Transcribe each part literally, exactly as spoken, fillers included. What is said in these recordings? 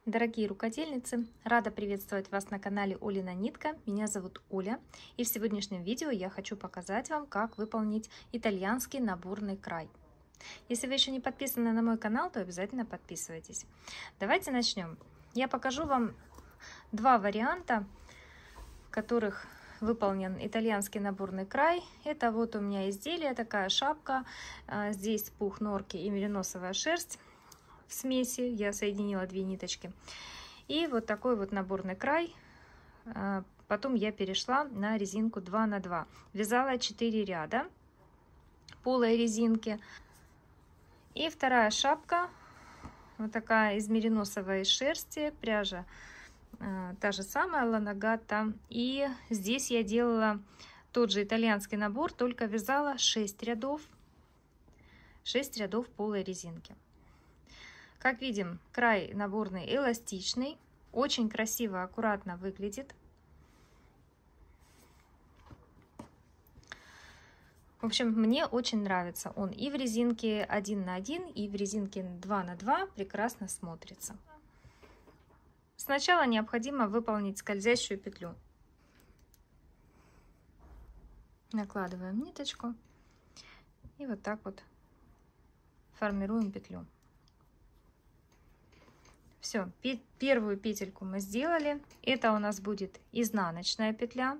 Дорогие рукодельницы, рада приветствовать вас на канале Олина Нитка. Меня зовут Оля, и в сегодняшнем видео я хочу показать вам, как выполнить итальянский наборный край. Если вы еще не подписаны на мой канал, то обязательно подписывайтесь. Давайте начнем. Я покажу вам два варианта, в которых выполнен итальянский наборный край. Это вот у меня изделие, такая шапка, здесь пух норки и мериносовая шерсть. В смеси я соединила две ниточки, и вот такой вот наборный край. Потом я перешла на резинку два на два, вязала четыре ряда полой резинки. И вторая шапка, вот такая из мериносовой шерсти, пряжа та же самая, Ланагата. И здесь я делала тот же итальянский набор, только вязала шесть рядов шесть рядов полой резинки. Как видим, край наборный эластичный, очень красиво, аккуратно выглядит. В общем, мне очень нравится он и в резинке один на один, и в резинке два на два прекрасно смотрится. Сначала необходимо выполнить скользящую петлю. Накладываем ниточку и вот так вот формируем петлю. Все, первую петельку мы сделали. Это у нас будет изнаночная петля.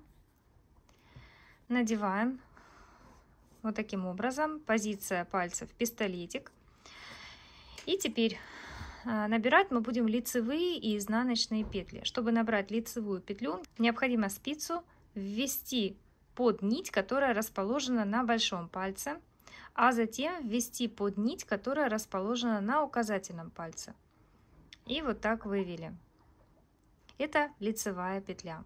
Надеваем вот таким образом. Позиция пальцев пистолетик. И теперь набирать мы будем лицевые и изнаночные петли. Чтобы набрать лицевую петлю, необходимо спицу ввести под нить, которая расположена на большом пальце, а затем ввести под нить, которая расположена на указательном пальце. И вот так вывели. Это лицевая петля.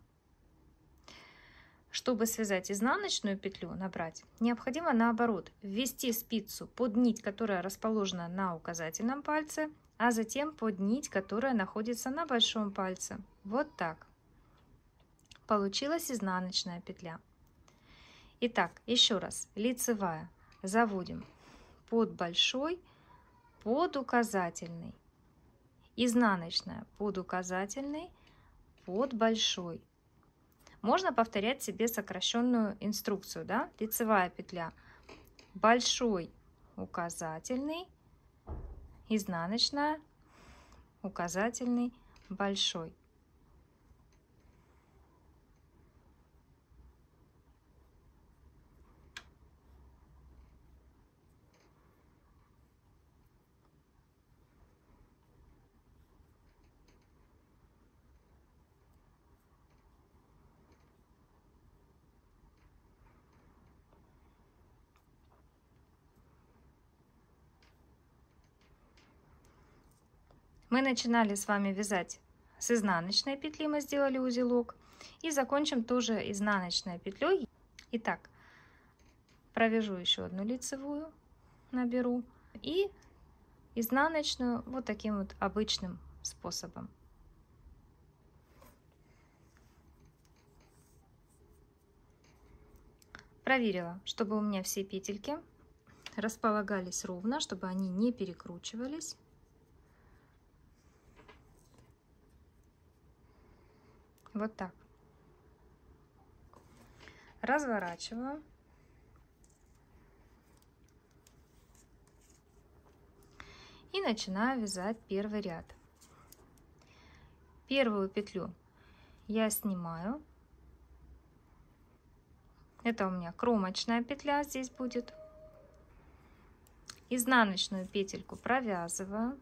Чтобы связать изнаночную петлю, набрать, необходимо наоборот ввести спицу под нить, которая расположена на указательном пальце, а затем под нить, которая находится на большом пальце. Вот так. Получилась изнаночная петля. Итак, еще раз. Лицевая. Заводим под большой, под указательный. Изнаночная под указательный, под большой. Можно повторять себе сокращенную инструкцию, да? Лицевая петля, большой, указательный, изнаночная, указательный, большой. Мы начинали с вами вязать с изнаночной петли, мы сделали узелок, и закончим тоже изнаночной петлей. Итак, провяжу еще одну лицевую, наберу, и изнаночную вот таким вот обычным способом. Проверила, чтобы у меня все петельки располагались ровно, чтобы они не перекручивались. Вот так. Разворачиваю. И начинаю вязать первый ряд. Первую петлю я снимаю. Это у меня кромочная петля здесь будет. Изнаночную петельку провязываю,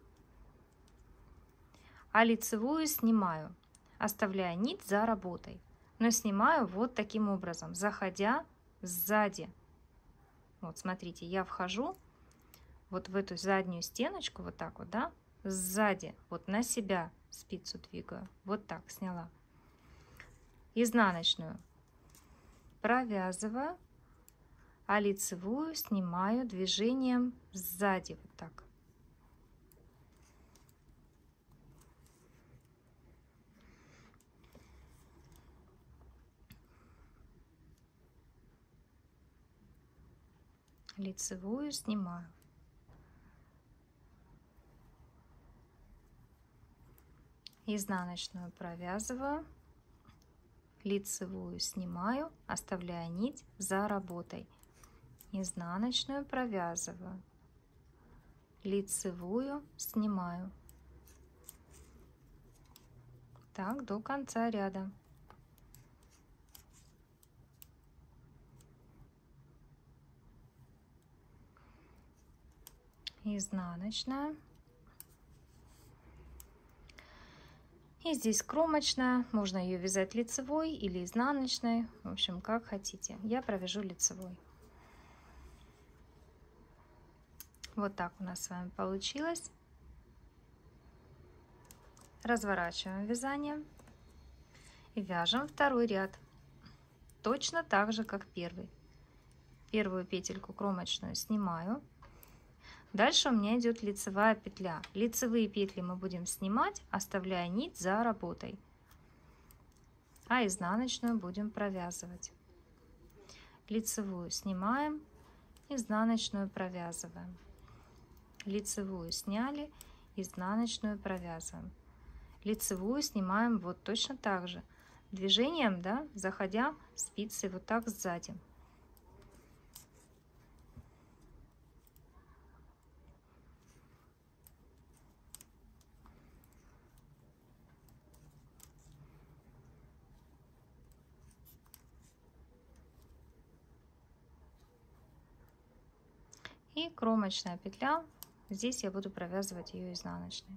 а лицевую снимаю, оставляя нить за работой, но снимаю вот таким образом, заходя сзади. Вот смотрите, я вхожу вот в эту заднюю стеночку, вот так вот, да, сзади, вот на себя спицу двигаю, вот так сняла. Изнаночную провязываю, а лицевую снимаю движением сзади, вот так. Лицевую снимаю. изнаночную провязываю, лицевую снимаю, оставляя нить за работой, изнаночную провязываю, лицевую снимаю. Так до конца ряда. Изнаночная. И здесь кромочная, можно ее вязать лицевой или изнаночной, в общем, как хотите. Я провяжу лицевой. Вот так у нас с вами получилось. Разворачиваем вязание и вяжем второй ряд. Точно так же, как первый. Первую петельку кромочную снимаю. Дальше у меня идет лицевая петля. Лицевые петли мы будем снимать, оставляя нить за работой. А изнаночную будем провязывать. Лицевую снимаем, изнаночную провязываем. Лицевую сняли, изнаночную провязываем. Лицевую снимаем вот точно так же. Движением, да, заходя спицей вот так сзади. И кромочная петля, здесь я буду провязывать ее изнаночной.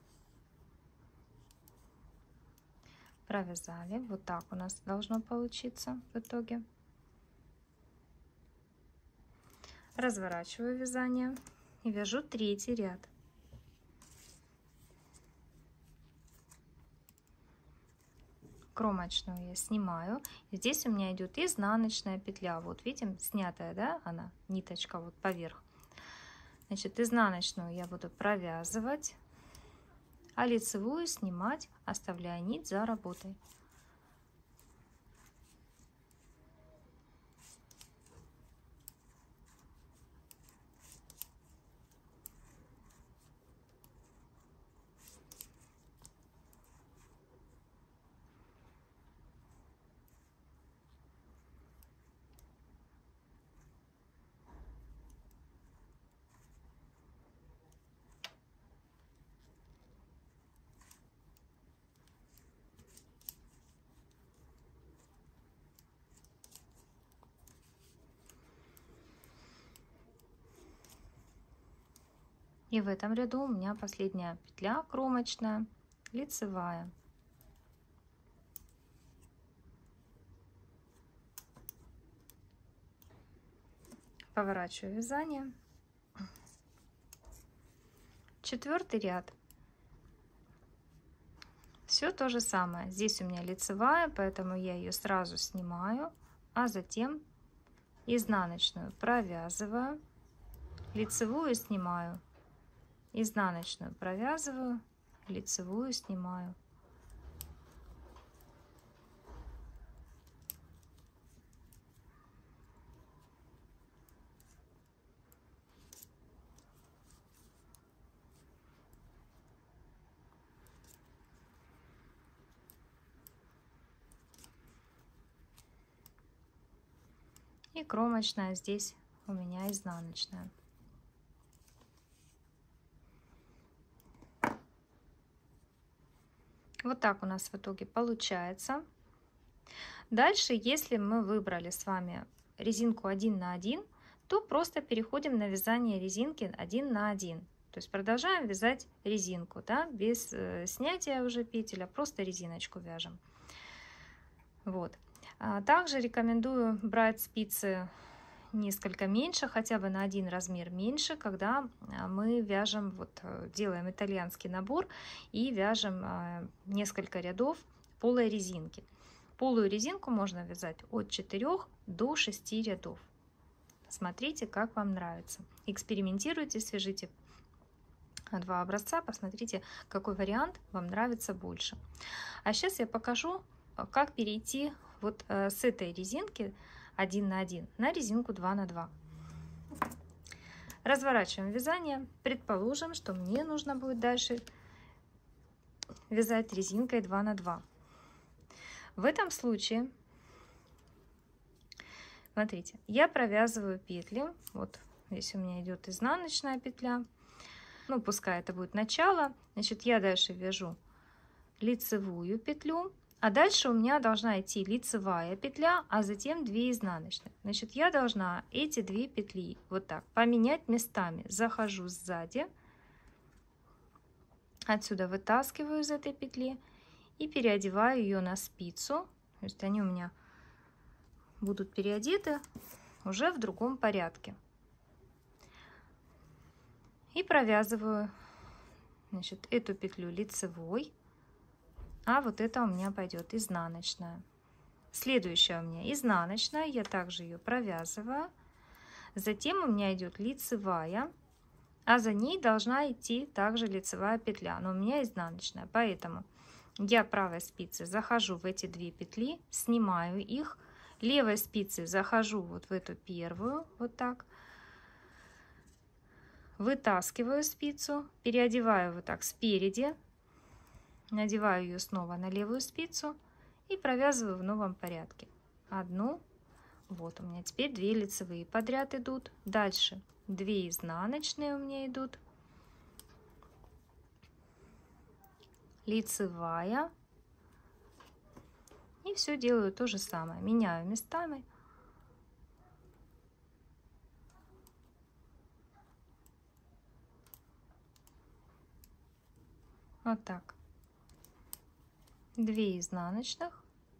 Провязали, вот так у нас должно получиться в итоге. Разворачиваю вязание и вяжу третий ряд. Кромочную я снимаю, и здесь у меня идет изнаночная петля, вот видим, снятая, да, она, ниточка вот поверх. Значит, изнаночную я буду провязывать, а лицевую снимать, оставляя нить за работой. И в этом ряду у меня последняя петля кромочная, лицевая. Поворачиваю вязание. Четвертый ряд. Все то же самое. Здесь у меня лицевая, поэтому я ее сразу снимаю, а затем изнаночную провязываю, лицевую снимаю, изнаночную провязываю, лицевую снимаю. И кромочная здесь у меня изнаночная. Вот так у нас в итоге получается. Дальше, если мы выбрали с вами резинку один на один, то просто переходим на вязание резинки один на один. То есть продолжаем вязать резинку, да, без э, снятия уже петель, а просто резиночку вяжем. Вот. А также рекомендую брать спицы несколько меньше, хотя бы на один размер меньше, когда мы вяжем, вот делаем итальянский набор и вяжем несколько рядов полой резинки. Полую резинку можно вязать от четырёх до шести рядов. Смотрите, как вам нравится. Экспериментируйте, свяжите два образца, посмотрите, какой вариант вам нравится больше. А сейчас я покажу, как перейти вот с этой резинки один на один на резинку два на два. Разворачиваем вязание. Предположим, что мне нужно будет дальше вязать резинкой два на два. В этом случае, смотрите, я провязываю петли. Вот здесь у меня идет изнаночная петля. Ну, пускай это будет начало. Значит, я дальше вяжу лицевую петлю. А дальше у меня должна идти лицевая петля, а затем две изнаночных. Значит, я должна эти две петли вот так поменять местами. Захожу сзади, отсюда вытаскиваю из этой петли и переодеваю ее на спицу. То есть они у меня будут переодеты уже в другом порядке. И провязываю, значит, эту петлю лицевой. А вот это у меня пойдет изнаночная. Следующая у меня изнаночная, я также ее провязываю. Затем у меня идет лицевая, а за ней должна идти также лицевая петля, но у меня изнаночная. Поэтому я правой спицей захожу в эти две петли, снимаю их, левой спицей захожу вот в эту первую, вот так, вытаскиваю спицу, переодеваю вот так спереди. Надеваю ее снова на левую спицу и провязываю в новом порядке. Одну, вот у меня теперь две лицевые подряд идут. Дальше две изнаночные у меня идут. Лицевая. И все делаю то же самое. Меняю местами. Вот так. Две изнаночных,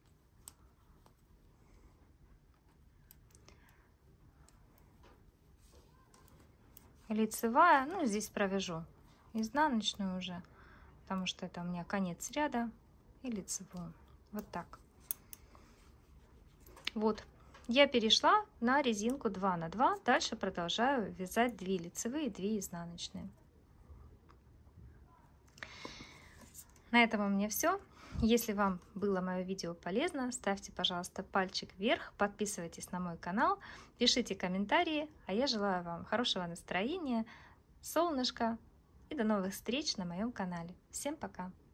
лицевая, ну здесь провяжу изнаночную уже, потому что это у меня конец ряда, и лицевую, вот так. Вот, я перешла на резинку два на два, дальше продолжаю вязать две лицевые, две изнаночные. На этом у меня все. Если вам было мое видео полезно, ставьте, пожалуйста, пальчик вверх, подписывайтесь на мой канал, пишите комментарии, а я желаю вам хорошего настроения, солнышка и до новых встреч на моем канале. Всем пока!